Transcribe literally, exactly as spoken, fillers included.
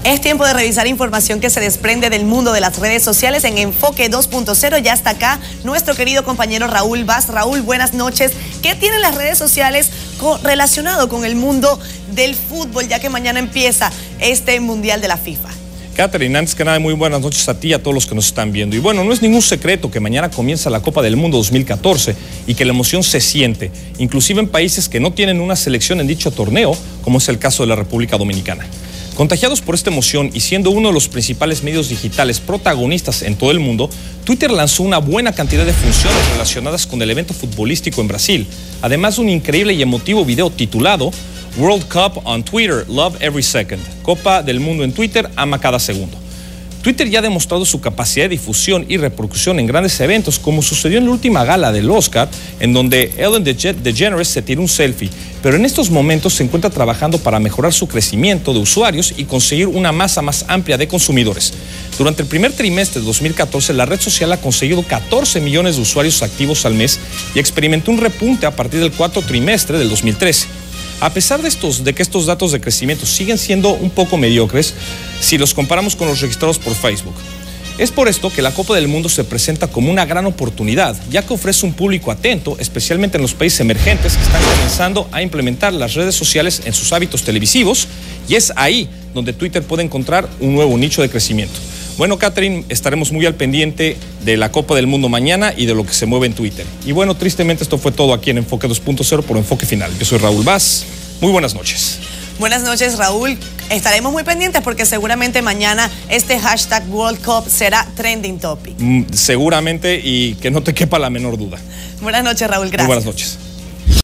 Es tiempo de revisar información que se desprende del mundo de las redes sociales en Enfoque dos punto cero. Ya está acá nuestro querido compañero Raúl Vaz. Raúl, buenas noches. ¿Qué tienen las redes sociales con, relacionado con el mundo del fútbol, ya que mañana empieza este Mundial de la FIFA? Catherine, antes que nada, muy buenas noches a ti y a todos los que nos están viendo. Y bueno, no es ningún secreto que mañana comienza la Copa del Mundo dos mil catorce y que la emoción se siente, inclusive en países que no tienen una selección en dicho torneo, como es el caso de la República Dominicana. Contagiados por esta emoción y siendo uno de los principales medios digitales protagonistas en todo el mundo, Twitter lanzó una buena cantidad de funciones relacionadas con el evento futbolístico en Brasil, además de un increíble y emotivo video titulado World Cup on Twitter, Love Every Second. Copa del Mundo en Twitter, ama cada segundo. Twitter ya ha demostrado su capacidad de difusión y repercusión en grandes eventos, como sucedió en la última gala del Oscar, en donde Ellen DeGeneres se tiró un selfie, pero en estos momentos se encuentra trabajando para mejorar su crecimiento de usuarios y conseguir una masa más amplia de consumidores. Durante el primer trimestre de dos mil catorce, la red social ha conseguido catorce millones de usuarios activos al mes y experimentó un repunte a partir del cuarto trimestre del dos mil trece. A pesar de, estos, de que estos datos de crecimiento siguen siendo un poco mediocres si los comparamos con los registrados por Facebook. Es por esto que la Copa del Mundo se presenta como una gran oportunidad, ya que ofrece un público atento, especialmente en los países emergentes que están comenzando a implementar las redes sociales en sus hábitos televisivos, y es ahí donde Twitter puede encontrar un nuevo nicho de crecimiento. Bueno, Catherine, estaremos muy al pendiente de la Copa del Mundo mañana y de lo que se mueve en Twitter. Y bueno, tristemente esto fue todo aquí en Enfoque dos punto cero por Enfoque Final. Yo soy Raúl Vaz. Muy buenas noches. Buenas noches, Raúl. Estaremos muy pendientes porque seguramente mañana este hashtag World Cup será trending topic. Mm, seguramente, y que no te quepa la menor duda. Buenas noches, Raúl. Gracias. Muy buenas noches.